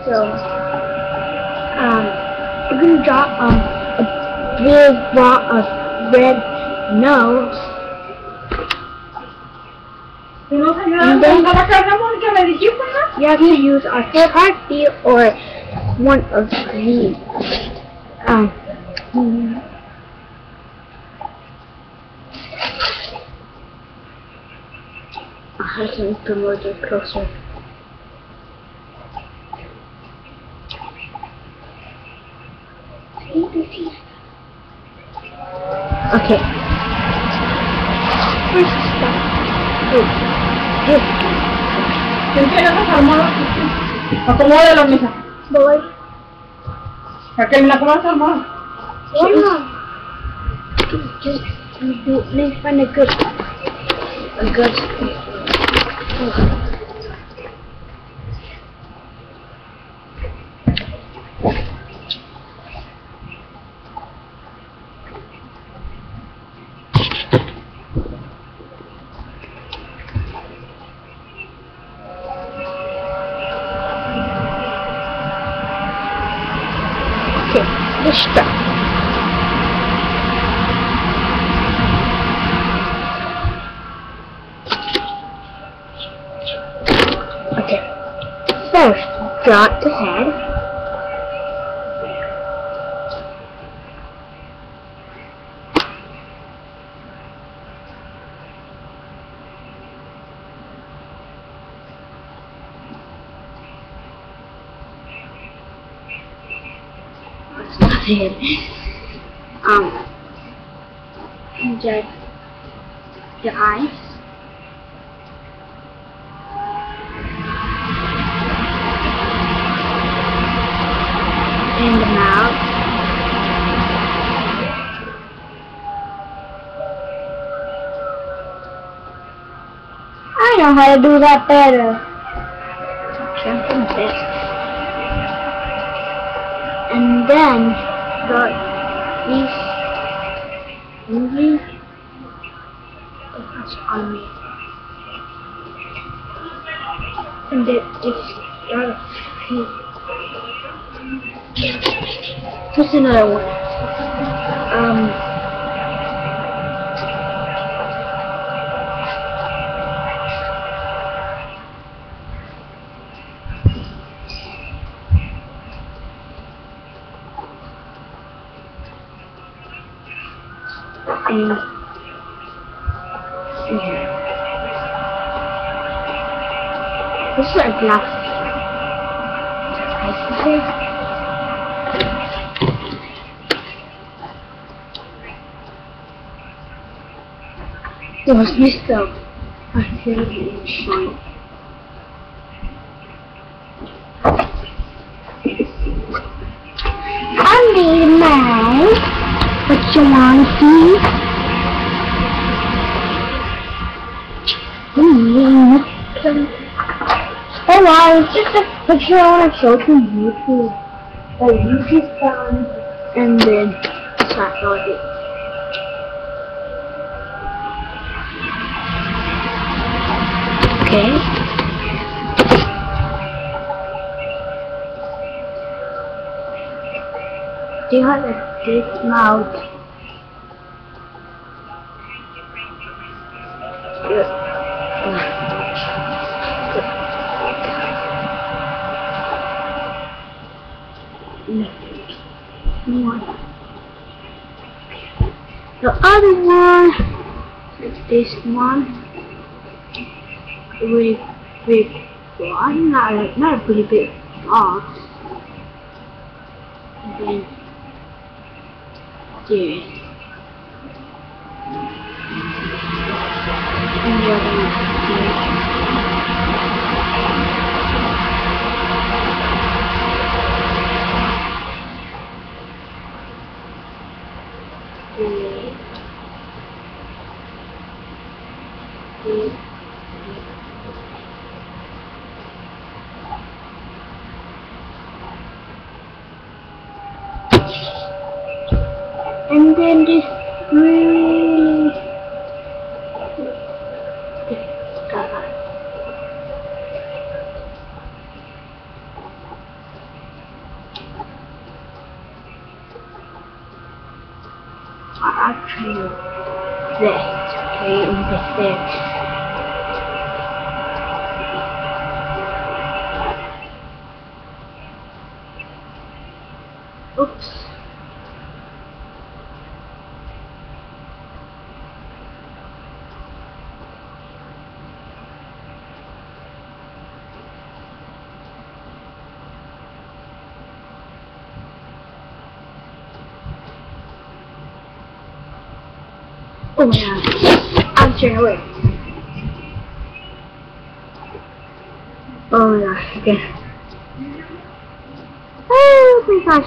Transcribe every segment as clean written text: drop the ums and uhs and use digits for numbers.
So, we're gonna draw a big block of red nose. And then you have to use a Sharpie or one of these. I'll have to promote it closer. Okay. First step. Acomoda la mesa. Boy. Raquel, ¿me la acomodas armada? Just let's find a good the strap. Okay. First, draw the head. Head. Just the eyes. And the mouth. I know how to do that better. Something best. And then got these movies on me. And then it's got a few. What's another one? This is a glass. It was missed out. I feel it shine. I made mine. What you want to see? Oh wow, it's just a picture I want to show to YouTube. The YouTube found, and then that's all it. Okay. They have a big mouth. The other one is this one. Really big one, not a pretty big box. And then there. And the other one here. And then this really I actually this, okay, and this. Oops. Oh my god. I'm turning away. Oh my gosh, okay. Oh my gosh,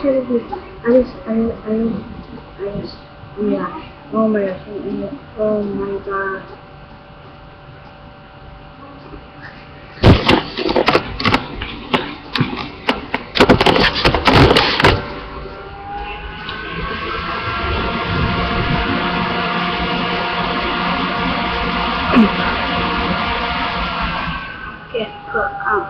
yeah. Oh my gosh, oh my god. Okay, cool,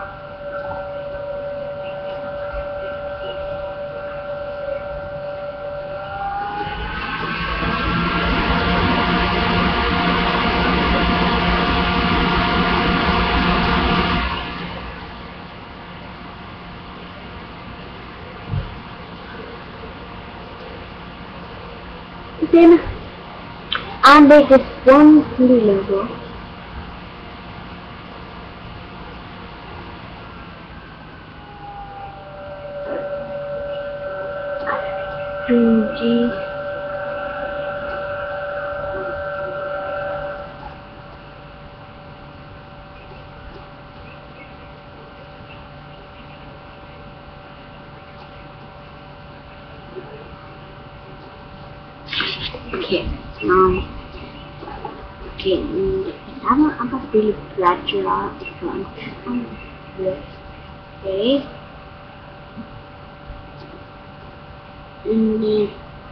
Then I make this one level. G. Okay, okay, I'm not really glad you're out front. Okay. And then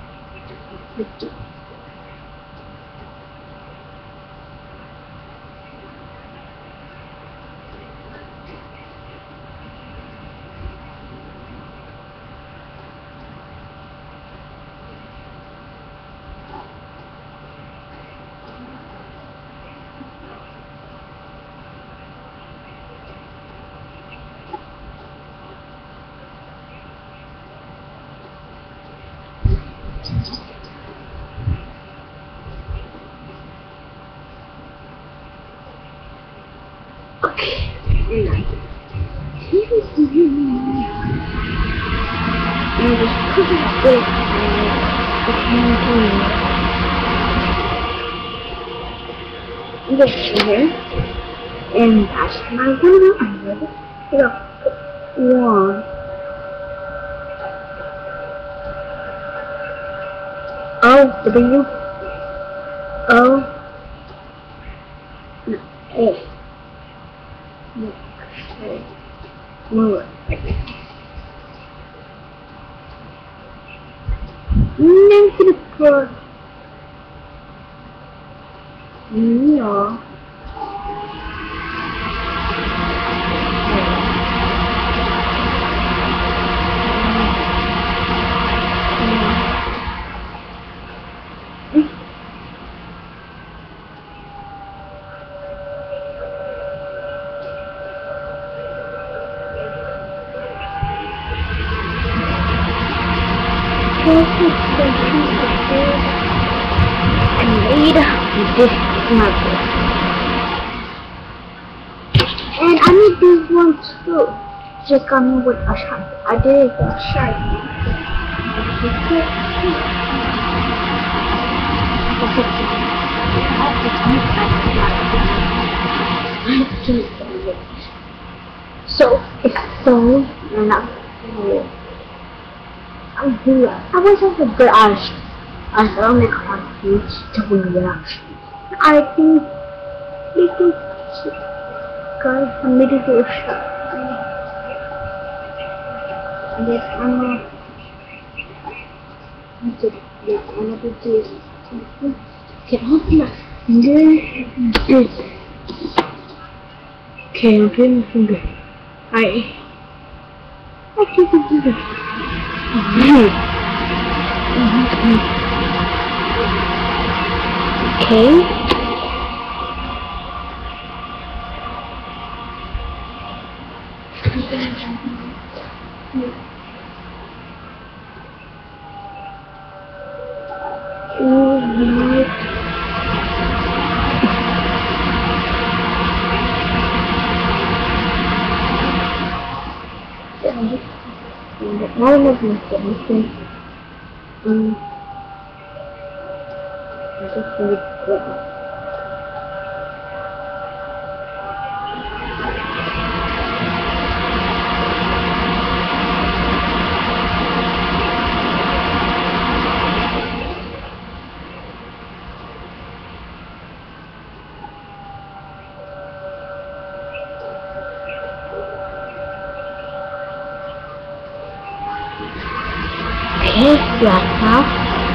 okay. And just put it this here, and that's my one. One. Oh, the bingo. Oh. No. A. No. A. More. Negative 4. No. I made this marble. And I made this one too. Just got me with a shark. I did a shark. So it's so not cool. I'm here. I was on the brush. I only confused to reaction. I think guys, I made it to a shot. Yes, I'm gonna do this. Okay, open my finger. Okay, I'm putting my finger. I keep my finger. Okay. Now I'm looking at anything. I just really good. Okay, laptop.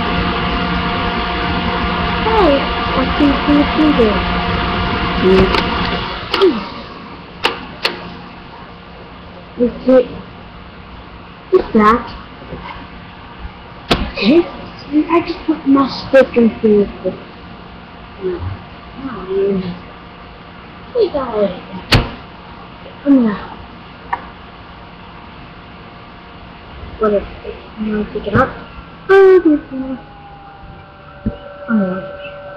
Hey, what's in the computer? What's that? Okay, I just put my stick in here. We got it. What if you want to pick it up? Oh, this one. Oh.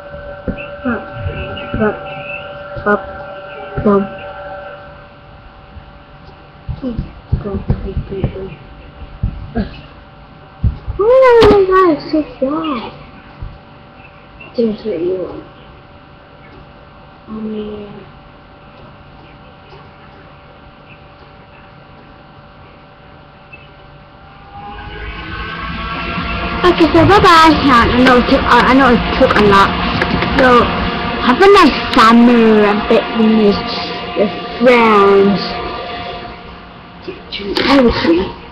Oh my god, it's so flat. There's what you want. Okay, so bye bye. I know it took a lot. So have a nice summer a bit with your friends. 2, 3.